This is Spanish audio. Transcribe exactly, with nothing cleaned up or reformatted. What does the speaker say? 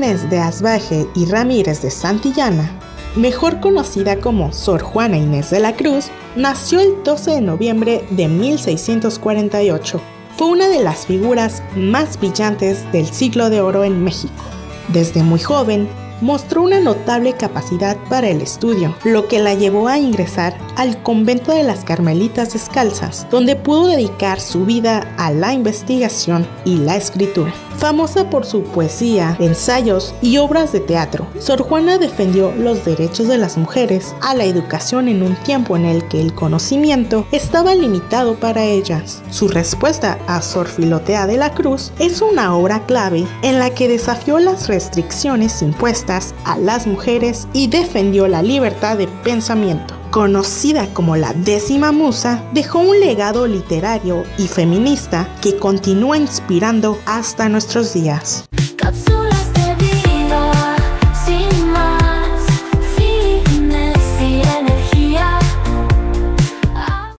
Inés de Asbaje y Ramírez de Santillana, mejor conocida como Sor Juana Inés de la Cruz, nació el doce de noviembre de mil seiscientos cuarenta y ocho. Fue una de las figuras más brillantes del siglo de oro en México. Desde muy joven, mostró una notable capacidad para el estudio, lo que la llevó a ingresar al convento de las Carmelitas Descalzas, donde pudo dedicar su vida a la investigación y la escritura. Famosa por su poesía, ensayos y obras de teatro, Sor Juana defendió los derechos de las mujeres a la educación en un tiempo en el que el conocimiento estaba limitado para ellas. Su respuesta a Sor Filotea de la Cruz es una obra clave en la que desafió las restricciones impuestas a las mujeres y defendió la libertad de pensamiento. Conocida como la décima musa, dejó un legado literario y feminista que continúa inspirando hasta nuestros días.